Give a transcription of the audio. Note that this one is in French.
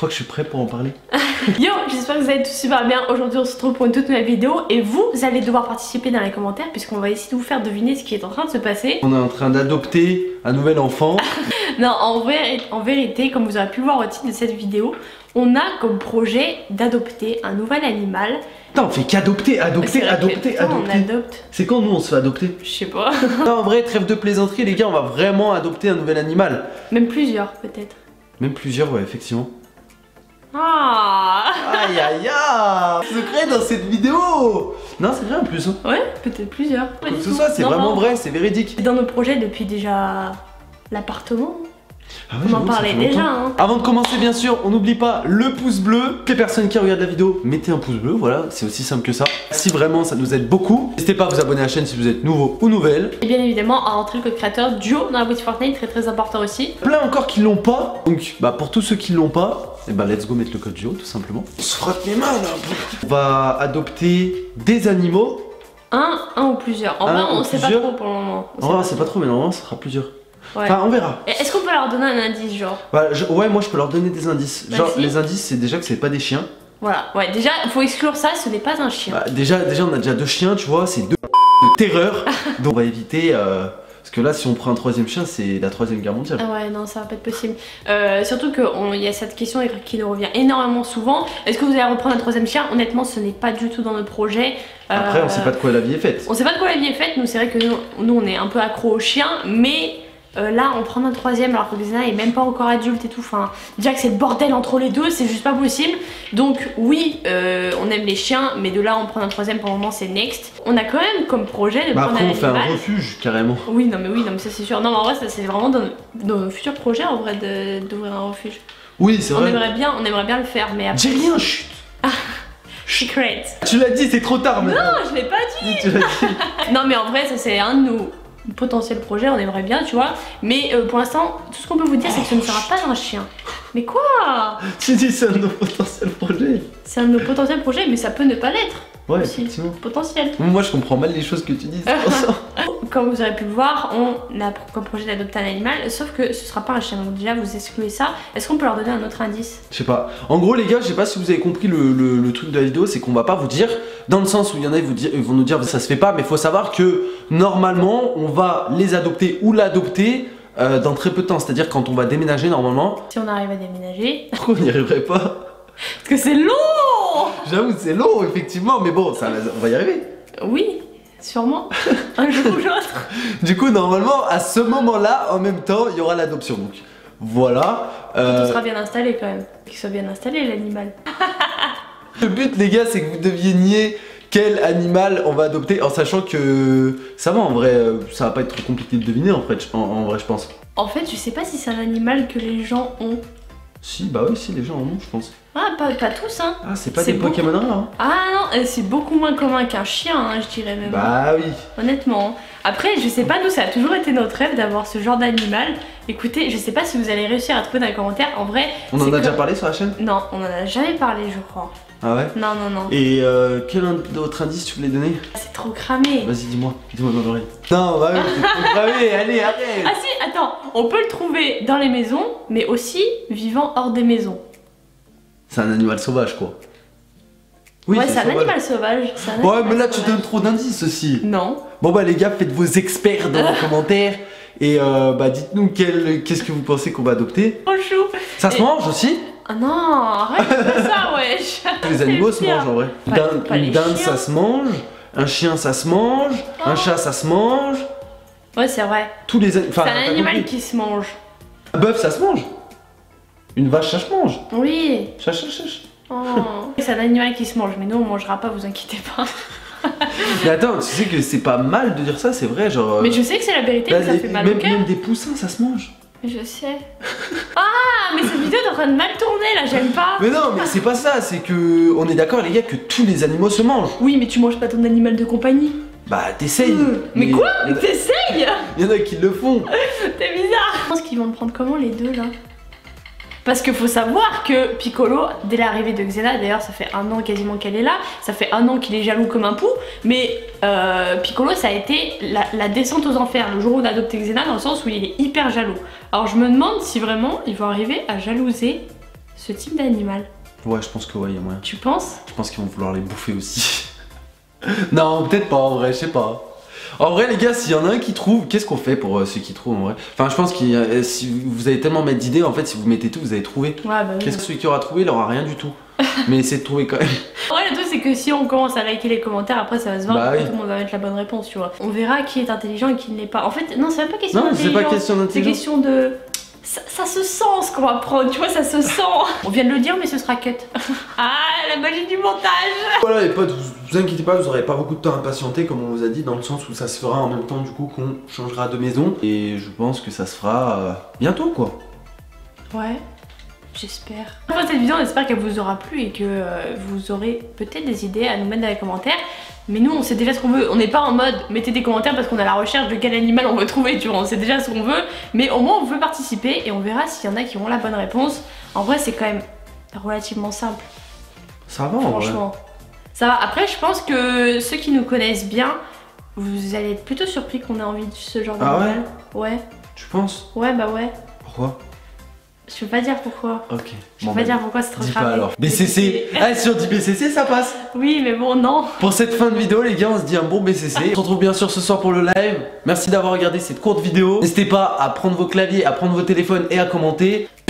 crois que je suis prêt pour en parler. Yo, j'espère que vous allez tous super bien. Aujourd'hui on se retrouve pour une toute nouvelle vidéo et vous allez devoir participer dans les commentaires puisqu'on va essayer de vous faire deviner ce qui est en train de se passer. On est en train d'adopter un nouvel enfant. Non, en vérité, comme vous aurez pu le voir au titre de cette vidéo, on a comme projet d'adopter un nouvel animal. Putain, on fait qu'adopter, adopter. On adopte. C'est quand nous on se fait adopter? Je sais pas. Non, en vrai, trêve de plaisanterie les gars, on va vraiment adopter un nouvel animal. Même plusieurs peut-être. Même plusieurs, ouais, effectivement. Ah. Aïe aïe aïe. Secret dans cette vidéo. Non, c'est vrai en plus. Hein. Ouais, peut-être plusieurs. Quoi que ce soit, c'est vraiment vrai, c'est véridique. Dans nos projets depuis déjà l'appartement. Ah ouais, on en parlait déjà hein. Avant de commencer bien sûr, on n'oublie pas le pouce bleu. Les personnes qui regardent la vidéo, mettez un pouce bleu, voilà, c'est aussi simple que ça. Si vraiment ça nous aide beaucoup, n'hésitez pas à vous abonner à la chaîne si vous êtes nouveau ou nouvelle. Et bien évidemment à rentrer le code créateur Duo dans la boutique Fortnite, très important aussi. Plein encore qui l'ont pas, donc bah pour tous ceux qui l'ont pas, et bah let's go mettre le code Duo tout simplement. On se frotte les mains là. On va adopter des animaux. Un ou plusieurs. En vrai on sait pas trop pour le moment. En vrai on sait pas trop mais normalement ça sera plusieurs. Ouais. Enfin, on verra. Est-ce qu'on peut leur donner un indice, genre? Bah, ouais, moi je peux leur donner des indices. Genre, les indices, c'est déjà que c'est pas des chiens. Voilà, ouais, déjà, il faut exclure ça, ce n'est pas un chien. Bah, déjà, on a déjà deux chiens, tu vois, c'est deux de terreur. Donc, on va éviter. Parce que là, si on prend un troisième chien, c'est la troisième guerre mondiale. Ah ouais, non, ça va pas être possible. Surtout qu'il y a cette question qui nous revient énormément souvent. Est-ce que vous allez reprendre un troisième chien? Honnêtement, ce n'est pas du tout dans notre projet. Après, on sait pas de quoi la vie est faite. On sait pas de quoi la vie est faite. Nous, c'est vrai que nous, on est un peu accro aux chiens, mais. Là on prend un troisième alors que Xena est même pas encore adulte et tout, enfin déjà que c'est le bordel entre les deux, c'est juste pas possible. Donc oui, on aime les chiens, mais de là on prend un troisième pour le moment c'est next. On a quand même comme projet de prendre un animal. Après on fait un refuge carrément. Oui non mais ça c'est sûr, non mais en vrai ça c'est vraiment dans nos futurs projets en vrai d'ouvrir un refuge. Oui c'est vrai. On aimerait bien le faire mais après... J'ai rien, chut. Secret. Tu l'as dit, c'est trop tard maintenant. Non je l'ai pas dit. Tu l'as dit. Non mais en vrai ça c'est un de nos potentiel projet, on aimerait bien tu vois, mais pour l'instant tout ce qu'on peut vous dire c'est que ce ne sera pas un chien. Mais quoi? Tu dis c'est un de nos potentiels projets. C'est un de nos potentiels projets mais ça peut ne pas l'être. Ouais, aussi. effectivement. Potentiel. Moi je comprends mal les choses que tu dis, c'est pour ça. Comme vous aurez pu le voir, on a comme projet d'adopter un animal, sauf que ce sera pas un chien, donc déjà vous excluez ça. Est-ce qu'on peut leur donner un autre indice? Je sais pas. En gros les gars, je sais pas si vous avez compris le truc de la vidéo, c'est qu'on va pas vous dire, dans le sens où il y en a ils vont nous dire ça se fait pas, mais faut savoir que normalement on va les adopter ou l'adopter dans très peu de temps, c'est-à-dire quand on va déménager normalement. Si on arrive à déménager. Pourquoi on n'y arriverait pas? Parce que c'est long. J'avoue c'est long effectivement, mais bon, on va y arriver. Oui. Sûrement, un jour ou l'autre. Du coup, normalement, à ce moment-là, en même temps, il y aura l'adoption. Donc, voilà. Quand on sera bien installé quand même. Qu'il soit bien installé l'animal. Le but, les gars, c'est que vous deviniez quel animal on va adopter, en sachant que ça va, en vrai, ça va pas être trop compliqué de deviner, en vrai, je pense. En fait, je sais pas si c'est un animal que les gens ont. Si, bah oui, si, les gens en ont, je pense. Ah, pas tous, hein. Ah, c'est pas des Pokémon rares, hein. Ah non, c'est beaucoup moins commun qu'un chien, hein, je dirais même. Bah oui. Honnêtement. Après, je sais pas, nous, ça a toujours été notre rêve d'avoir ce genre d'animal. Écoutez, je sais pas si vous allez réussir à trouver dans les commentaires. En vrai. On en a déjà parlé sur la chaîne? Non, on en a jamais parlé, je crois. Ah ouais? Non, non, non. Et quel autre indice tu voulais donner? C'est trop cramé. Vas-y, dis-moi dans l'oreille. Non, bah oui, c'est trop cramé, allez, arrête. Ah si, attends, on peut le trouver dans les maisons, mais aussi vivant hors des maisons. C'est un animal sauvage, quoi. Oui, ouais, c'est un animal sauvage. Ouais, mais là, tu donnes trop d'indices aussi. Non. Bon, bah, les gars, faites vos experts dans les commentaires. Et bah, dites-nous qu'est-ce que vous pensez qu'on va adopter. Trop chou. Ça se mange aussi? Ah non, arrête de ça, wesh. Les animaux se mangent en vrai. Une dinde, ça se mange. Un chien, ça se mange. Un chat, ça se mange. Ouais, c'est vrai. Tous les animaux. C'est un animal qui se mange. Un bœuf, ça se mange. Une vache, ça se mange. Oui. Chach. Oh. C'est un animal qui se mange, mais nous on mangera pas, vous inquiétez pas. Mais attends, tu sais que c'est pas mal de dire ça, c'est vrai, genre. Mais je sais que c'est la vérité, mais ça fait mal au cœur. Même des poussins, ça se mange. Je sais. Ah, mais cette vidéo est en train de mal tourner là, j'aime pas. Mais non, mais c'est pas ça, c'est que. On est d'accord, les gars, que tous les animaux se mangent. Oui, mais tu manges pas ton animal de compagnie. Bah, t'essayes. Mais quoi? T'essayes? Il y en a qui le font. T'es bizarre. Je pense qu'ils vont le prendre comment les deux là? Parce qu'il faut savoir que Piccolo, dès l'arrivée de Xena, d'ailleurs ça fait 1 an quasiment qu'elle est là, ça fait 1 an qu'il est jaloux comme un pou, mais Piccolo ça a été la descente aux enfers, le jour où on a adopté Xena, dans le sens où il est hyper jaloux. Alors je me demande si vraiment ils vont arriver à jalouser ce type d'animal. Ouais, je pense que ouais, il y a moyen. Tu penses? Je pense qu'ils vont vouloir les bouffer aussi. Non, peut-être pas en vrai, je sais pas. En vrai, les gars, s'il y en a un qui trouve, qu'est-ce qu'on fait pour ceux qui trouvent en vrai? Enfin, je pense que si vous avez tellement mettre d'idées, en fait, si vous mettez tout, vous allez trouver. Ouais, bah oui. Qu'est-ce que celui qui aura trouvé, il aura rien du tout. Mais essayez de trouver quand même. Ouais, le truc, c'est que si on commence à liker les commentaires, après ça va se voir, Bah oui. tout le monde va mettre la bonne réponse, tu vois. On verra qui est intelligent et qui ne l'est pas. En fait, non, c'est même pas question Non, c'est d'intelligence. pas question C'est d'intelligence. question de. Ça se sent ce qu'on va prendre, tu vois, ça se sent. On vient de le dire, mais ce sera cut. Ah, la magie du montage. Voilà les potes, vous inquiétez pas, vous aurez pas beaucoup de temps à patienter comme on vous a dit, dans le sens où ça se fera en même temps du coup qu'on changera de maison. Et je pense que ça se fera bientôt quoi. Ouais, j'espère. Après cette vidéo, on espère qu'elle vous aura plu et que vous aurez peut-être des idées à nous mettre dans les commentaires. Mais nous, on sait déjà ce qu'on veut. On n'est pas en mode mettez des commentaires parce qu'on a la recherche de quel animal on veut trouver, tu vois. On sait déjà ce qu'on veut. Mais au moins, on veut participer et on verra s'il y en a qui auront la bonne réponse. En vrai, c'est quand même relativement simple. Ça va en vrai. Franchement. Ça va. Après, je pense que ceux qui nous connaissent bien, vous allez être plutôt surpris qu'on ait envie de ce genre d'animal. Ouais. Tu penses? Ouais, bah ouais. Pourquoi? Je peux pas dire pourquoi. Ok. Je peux pas dire pourquoi, c'est trop Dis grave. pas alors. BCC. Ah, si on dit BCC, ça passe. Oui, mais bon, non. Pour cette fin de vidéo, les gars, on se dit un bon BCC. On se retrouve bien sûr ce soir pour le live. Merci d'avoir regardé cette courte vidéo. N'hésitez pas à prendre vos claviers, à prendre vos téléphones et à commenter.